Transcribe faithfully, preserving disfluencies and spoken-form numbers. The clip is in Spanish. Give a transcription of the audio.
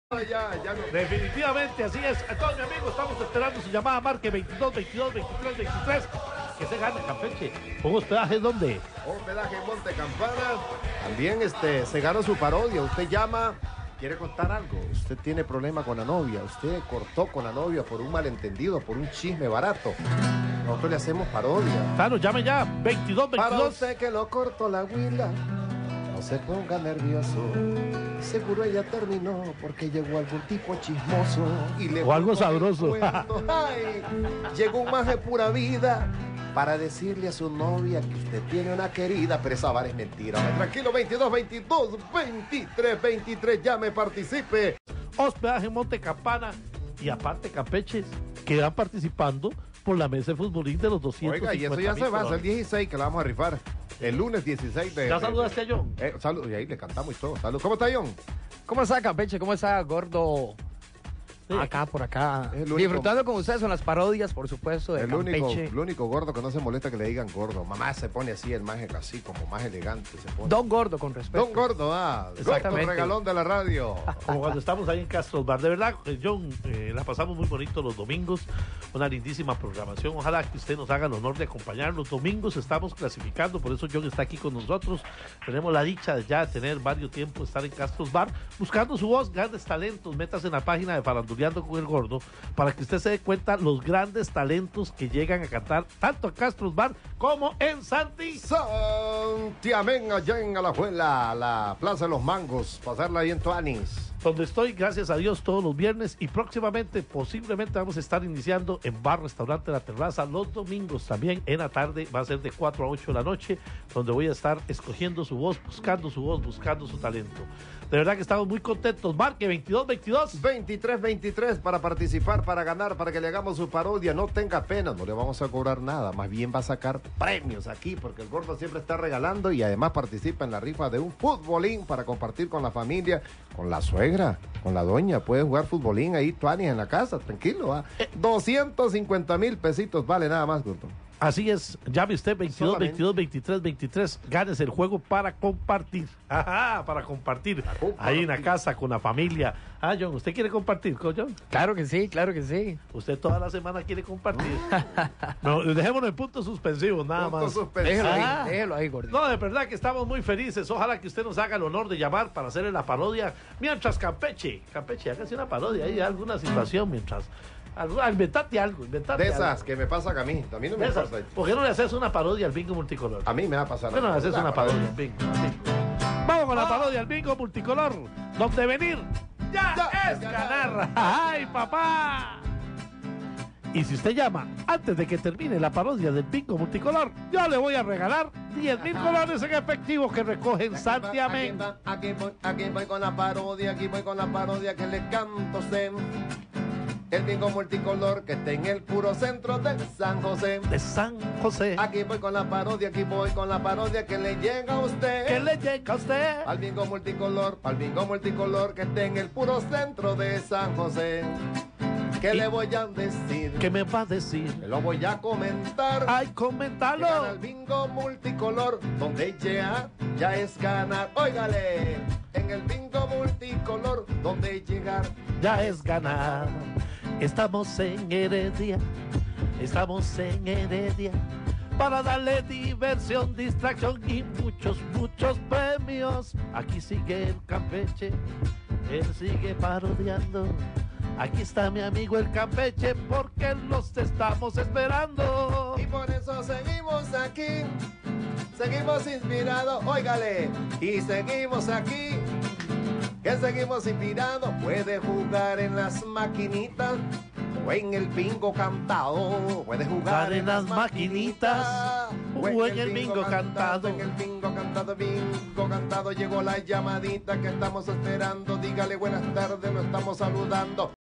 Ya, ya no. Definitivamente, así es. Entonces, mi amigo, estamos esperando su llamada. Marque veintidós, veintidós, veintitrés, veintitrés. Que se gane Campeche. ¿Un hospedaje dónde? Hospedaje en Monte Campana. También este, se gana su parodia. Usted llama, quiere contar algo. Usted tiene problema con la novia. Usted cortó con la novia por un malentendido, por un chisme barato. Nosotros le hacemos parodia. Claro, llame ya. veintidós, Para veintidós. usted que lo cortó la huila, no se ponga nervioso. Seguro ella terminó porque llegó algún tipo chismoso y le O algo contó el sabroso. cuento. Ay, llegó un maje pura vida para decirle a su novia que usted tiene una querida, pero esa vara es mentira. Hombre, tranquilo, veintidós, veintidós, veintitrés, veintitrés, llame, participe. Hospedaje en Monte Campana. Y aparte, Campeches que van participando por la mesa de futbolín de los doscientos. Oiga, y eso ya se va, es el dieciséis que la vamos a rifar. El lunes dieciséis de... ¿Ya saludaste a John? Eh, salud, y ahí le cantamos y todo. Salud. ¿Cómo está, John? ¿Cómo está, Campeche? ¿Cómo está, gordo? Sí. Acá, por acá. Es el único- Disfrutando con ustedes son las parodias, por supuesto, de El único, Campeche. el único gordo que no se molesta que le digan gordo. Mamá se pone así, el más así, como más elegante se pone. Don Gordo, con respeto. Don Gordo, ah. Gordo, Exactamente. regalón de la radio. Como cuando estamos ahí en Castro Bar. De verdad, eh, John, eh, la pasamos muy bonito los domingos. Una lindísima programación. Ojalá que usted nos haga el honor de acompañar. Los domingos estamos clasificando, por eso John está aquí con nosotros. Tenemos la dicha de ya tener varios tiempos, estar en Castro Bar, buscando su voz, grandes talentos. Métase en la página de Faranduleando con el Gordo para que usted se dé cuenta los grandes talentos que llegan a cantar tanto en Castro Bar como en Santi. Santiamén, allá en Alajuela, la Plaza de los Mangos, pasarla ahí en Tuanis. Donde estoy, gracias a Dios, todos los viernes y próximamente, posiblemente vamos a estar iniciando en Bar Restaurante La Terraza los domingos también en la tarde, va a ser de cuatro a ocho de la noche, donde voy a estar escogiendo su voz, buscando su voz, buscando su talento. De verdad que estamos muy contentos. Marque veintidós, veintidós. veintitrés, veintitrés para participar, para ganar, para que le hagamos su parodia. No tenga pena, no le vamos a cobrar nada. Más bien va a sacar premios aquí, porque el Gordo siempre está regalando y además participa en la rifa de un futbolín para compartir con la familia, con la suegra, con la doña. Puede jugar futbolín ahí, Tuanis, en la casa, tranquilo. ¿Ah? doscientos cincuenta mil pesitos vale nada más, Gordo. Así es, llame usted veintidós, Solamente. veintidós, veintitrés, veintitrés, ganes el juego para compartir. Ajá, para compartir. Para compartir. Ahí en la casa con la familia. Ah, John, ¿usted quiere compartir con John? Claro que sí, claro que sí. Usted toda la semana quiere compartir. No, dejémonos en puntos suspensivos, nada Punto más. suspensivo. Déjelo Ah. ahí, déjelo ahí, gordito. No, de verdad que estamos muy felices. Ojalá que usted nos haga el honor de llamar para hacerle la parodia. Mientras Campeche, Campeche, hágase una parodia ahí, alguna situación mientras. Algo, inventate algo, inventate De algo. esas que me pasan a mí, a mí no me De esas. importa. ¿Por qué no le haces una parodia al bingo multicolor? A mí me va a pasar. ¿Por qué no le haces una parodia al bingo? al bingo? Vamos con la parodia al bingo multicolor, donde venir ya, Ya es ganar. ¡Ay, papá! Y si usted llama antes de que termine la parodia del bingo multicolor, yo le voy a regalar diez mil colores en efectivo que recogen Santiamén. Aquí, va, aquí voy, aquí voy con la parodia, aquí voy con la parodia que le canto Zen. El bingo multicolor que está en el puro centro de San José. De San José. Aquí voy con la parodia, aquí voy con la parodia que le llega a usted. ¿Qué le llega a usted? Al bingo multicolor, al bingo multicolor que está en el puro centro de San José. ¿Qué Y- le voy a decir? ¿Qué me va a decir? Me lo voy a comentar. ¡Ay, Llegar coméntalo! al bingo multicolor, donde ya, ya es ganar. Óigale, en el bingo multicolor, donde llegar. Ya es ganar. Estamos en Heredia, estamos en Heredia, para darle diversión, distracción y muchos, muchos premios. Aquí sigue el Campeche, él sigue parodiando. Aquí está mi amigo el Campeche, porque los estamos esperando. Y por eso seguimos aquí, seguimos inspirados, óigale, y seguimos aquí, que seguimos inspirados. Puede jugar en las maquinitas o en el bingo cantado, puede jugar en las maquinitas o en el bingo cantado. En el bingo cantado, bingo cantado, llegó la llamadita que estamos esperando. Dígale buenas tardes, lo estamos saludando.